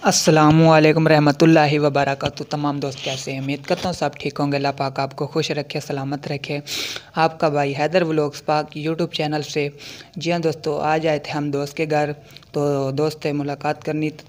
अस्सलामुअलैकुम रहमतुल्लाहि व बरकातुहू। तमाम दोस्त कैसे हैं? उम्मीद करता हूँ सब ठीक होंगे। अल्लाह पाक आपको खुश रखे, सलामत रखे। आपका भाई Haider vlogs Pak YouTube channel से। जी हाँ दोस्तों, आज आए थे हम दोस्त के घर। तो दोस्त से मुलाकात करनी थी,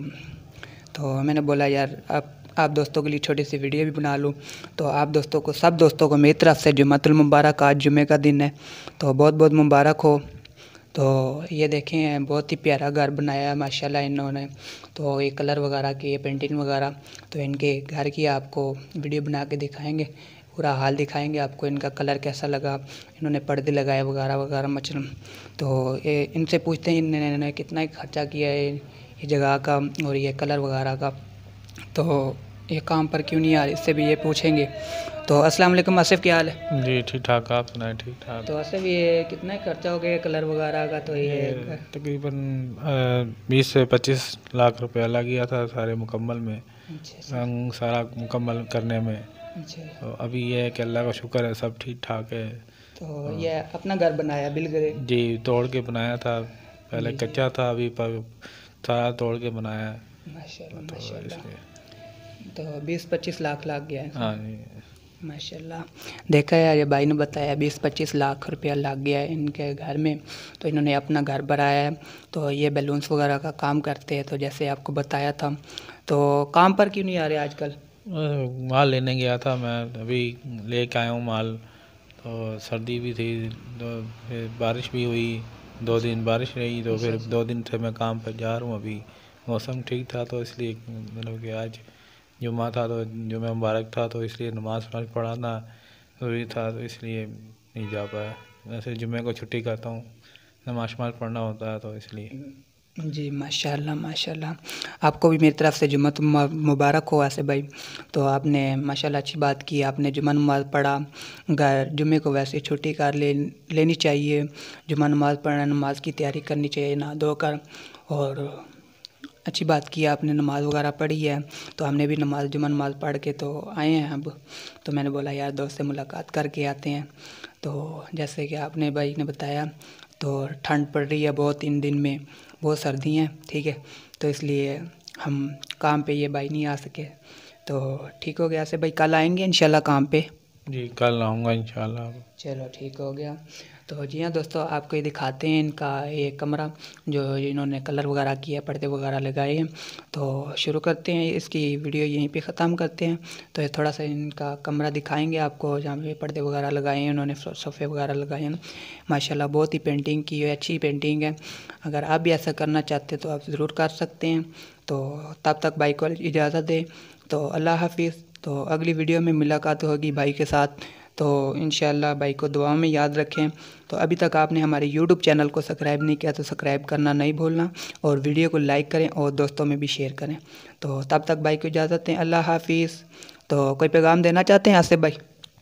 तो मैंने बोला यार आप दोस्तों के लिए छोटी सी वीडियो भी बना लूँ। तो आप दोस्तों को, सब दोस्तों को मेरी तरफ से जुम्मतुल मुबारक। आज जुमे का दिन है, तो बहुत बहुत मुबारक हो। तो ये देखें, बहुत ही प्यारा घर बनाया है माशाल्लाह इन्होंने। तो ये कलर वगैरह की, ये पेंटिंग वगैरह, तो इनके घर की आपको वीडियो बना के दिखाएंगे। पूरा हाल दिखाएंगे आपको, इनका कलर कैसा लगा, इन्होंने पर्दे लगाए वगैरह वगैरह मचलम। तो ये इनसे पूछते हैं इन्होंने कितना ही खर्चा किया है ये जगह का और ये कलर वगैरह का। तो ये काम पर क्यों नहीं आ रही, इससे भी ये पूछेंगे। तो अस्सलाम वालेकुम आसिफ, क्या हाल है? जी ठीक ठाक, आप सुनाए? ठीक ठाक। तो आसिफ, ये कितना ही खर्चा हो गया कलर वगैरह का? तो ये तकरीबन 20 से 25 लाख रुपया लग गया था सारे मुकम्मल में, अच्छा रंग सारा मुकम्मल करने में। अच्छा। तो अभी ये है कि अल्लाह का शुक्र है, सब ठीक ठाक है। तो ये अपना घर बनाया बिलगरे? जी, तोड़ के बनाया था, पहले जी जी, कच्चा था, अभी पर सारा तोड़ के बनाया है। माशाल्लाह तो माशाल्लाह। इसलिए तो 20-25 लाख लग गया है हाँ जी। माशाल्लाह। देखा यार, ये भाई ने बताया 20-25 लाख रुपया लग गया है इनके घर में। तो इन्होंने अपना घर बनाया है। तो ये बैलून्स वगैरह का काम करते हैं, तो जैसे आपको बताया था। तो काम पर क्यों नहीं आ रहे आजकल? माल लेने गया था मैं, अभी लेके आया हूँ माल। तो सर्दी भी थी, तो फिर बारिश भी हुई, 2 दिन बारिश रही, तो फिर 2 दिन से मैं काम पर जा रहा हूँ। अभी मौसम ठीक था, तो इसलिए मतलब कि आज जुम्मा था, तो जुम्मा मुबारक था, तो इसलिए नमाज़ पढ़ाना ज़रूरी था, तो इसलिए नहीं जा पाया। वैसे जुम्मे को छुट्टी करता हूँ, नमाज पढ़ना होता है, तो इसलिए। जी माशाल्लाह माशाल्लाह। आपको भी मेरी तरफ से जुम्मत मुबारक हो आसिफ भाई। तो आपने माशाल्लाह अच्छी बात की, आपने जुम्मा नमाज़ पढ़ा। घर जुम्मे को वैसे छुट्टी कर लेनी चाहिए। जुम्मा नमाज़ पढ़ना, नमाज की तैयारी करनी चाहिए नहा धोकर। और अच्छी बात की आपने, नमाज़ वगैरह पढ़ी है। तो हमने भी जुम्मा नमाज़ पढ़ के तो आए हैं अब। तो मैंने बोला यार दोस्त से मुलाकात करके आते हैं। तो जैसे कि आपने भाई ने बताया, तो ठंड पड़ रही है बहुत इन दिन में, बहुत सर्दी है, ठीक है। तो इसलिए हम काम पे ये भाई नहीं आ सके। तो ठीक हो गया से भाई, कल आएंगे इंशाल्लाह काम पे। जी, कल आऊँगा इंशाल्लाह। चलो ठीक हो गया। तो जी हाँ दोस्तों, आपको ये दिखाते हैं इनका ये कमरा, जो इन्होंने कलर वगैरह किया, पर्दे वगैरह लगाए हैं। तो शुरू करते हैं, इसकी वीडियो यहीं पे ख़त्म करते हैं। तो ये थोड़ा सा इनका कमरा दिखाएंगे आपको, जहाँ पे पर्दे वगैरह लगाए हैं उन्होंने, सोफ़े वगैरह लगाए हैं। माशाल्लाह बहुत ही पेंटिंग की है, अच्छी पेंटिंग है। अगर आप भी ऐसा करना चाहते हैं तो आप ज़रूर कर सकते हैं। तो तब तक भाई को इजाज़त दें। तो अल्लाह हाफिज़। तो अगली वीडियो में मुलाकात होगी भाई के साथ। तो इंशाल्लाह भाई को दुआ में याद रखें। तो अभी तक आपने हमारे यूट्यूब चैनल को सब्सक्राइब नहीं किया तो सब्सक्राइब करना नहीं भूलना, और वीडियो को लाइक करें और दोस्तों में भी शेयर करें। तो तब तक भाई को इजाज़त दें, अल्लाह हाफिज़। तो कोई पैगाम देना चाहते हैं आसिफ भाई?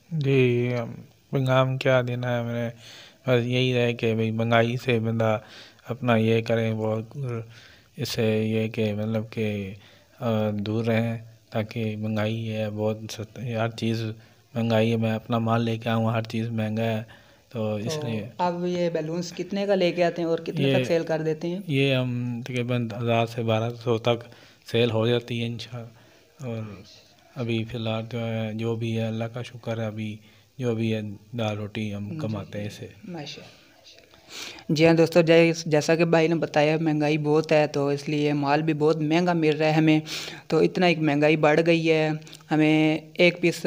जी, पैगाम क्या देना है मैंने, बस यही है कि भाई महंगाई से बंदा अपना ये करें, वो इससे ये कि मतलब कि दूर रहें, ताकि महंगाई है बहुत, हर चीज़ महंगाई है। मैं अपना माल लेके आऊँ, हर चीज़ महंगा है, तो तो इसलिए अब ये बैलून्स कितने का लेके आते हैं और कितने ये तक सेल कर देते हैं? ये हम तकरीबन 1000 से 1200 तक सेल हो जाती है इंशाल्लाह। और अभी फ़िलहाल जो है, जो भी है अल्लाह का शुक्र है, अभी जो भी है दाल रोटी हम जी कमाते हैं इसे। माशाल्लाह। जी हाँ दोस्तों, जैसा कि भाई ने बताया, महंगाई बहुत है, तो इसलिए माल भी बहुत महंगा मिल रहा है हमें। तो इतना एक महंगाई बढ़ गई है, हमें एक पीस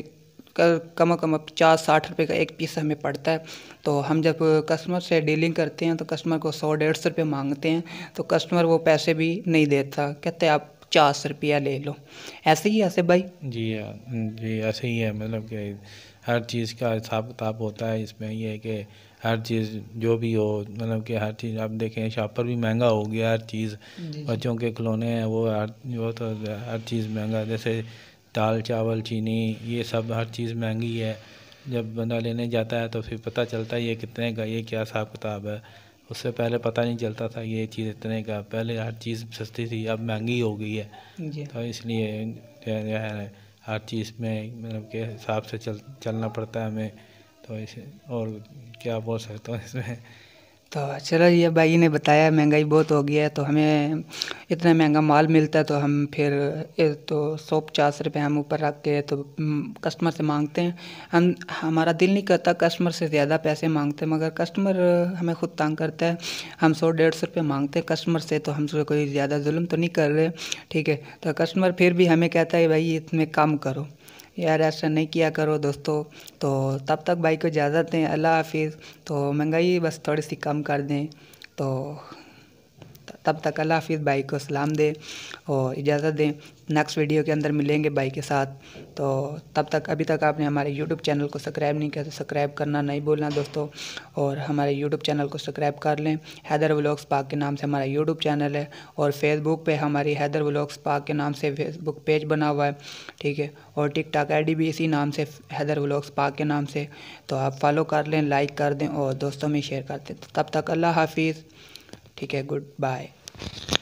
कम कम 50-60 रुपये का एक पीस हमें पड़ता है। तो हम जब कस्टमर से डीलिंग करते हैं तो कस्टमर को 100-150 रुपये मांगते हैं, तो कस्टमर वो पैसे भी नहीं देता, कहते हैं आप 50 रुपया ले लो। ऐसे ही ऐसे भाई। जी हाँ, जी ऐसे ही है, मतलब कि हर चीज़ का हिसाब किताब होता है इसमें। ये है कि हर चीज़ जो भी हो, मतलब कि हर चीज़ आप देखें, शॉपर भी महंगा हो गया हर चीज़। जी जी बच्चों के खिलौने हैं वो तो हर चीज़ महंगा, जैसे दाल चावल चीनी, ये सब हर चीज़ महंगी है। जब बंदा लेने जाता है तो फिर पता चलता है ये कितने का, ये क्या हिसाब किताब है। उससे पहले पता नहीं चलता था ये चीज़ इतने का, पहले हर चीज़ सस्ती थी, अब महंगी हो गई है। जी। तो इसलिए जो है हर चीज़ में मतलब के हिसाब से चलना पड़ता है हमें। तो इसे और क्या बोल सकता हूँ इसमें। तो चलो, ये भाई ने बताया महंगाई बहुत हो गई है, तो हमें इतना महंगा माल मिलता है तो हम फिर तो 150 रुपये हम ऊपर रख के तो कस्टमर से मांगते हैं। हमारा दिल नहीं करता कस्टमर से ज़्यादा पैसे मांगते, मगर कस्टमर हमें खुद तंग करता है। हम 100-150 रुपये मांगते हैं कस्टमर से, तो हमसे कोई ज़्यादा जुल्म तो नहीं कर रहे, ठीक है। तो कस्टमर फिर भी हमें कहता है भाई इसमें कम करो यार, ऐसा नहीं किया करो दोस्तों। तो तब तक भाई को इजाज़त दें, अल्लाह हाफिज़। तो महंगाई बस थोड़ी सी कम कर दें, तो तब तक अल्लाह हाफिज़, भाई को सलाम दें और इजाज़त दें। नेक्स्ट वीडियो के अंदर मिलेंगे भाई के साथ। तो तब तक, अभी तक आपने हमारे यूट्यूब चैनल को सब्सक्राइब नहीं किया तो सब्सक्राइब करना नहीं भूलना दोस्तों, और हमारे यूट्यूब चैनल को सब्सक्राइब कर लें। हैदर व्लॉग्स पाक के नाम से हमारा यूट्यूब चैनल है, और फेसबुक पे हमारी हैदर व्लॉग्स पाक के नाम से फेसबुक पेज बना हुआ है, ठीक है। और टिकटॉक आईडी भी इसी नाम से, हैदर व्लॉग्स पाक के नाम से। तो आप फॉलो कर लें, लाइक कर दें और दोस्तों में शेयर कर दें। तो तब तक अल्लाह हाफिज़, ठीक है, गुड बाय।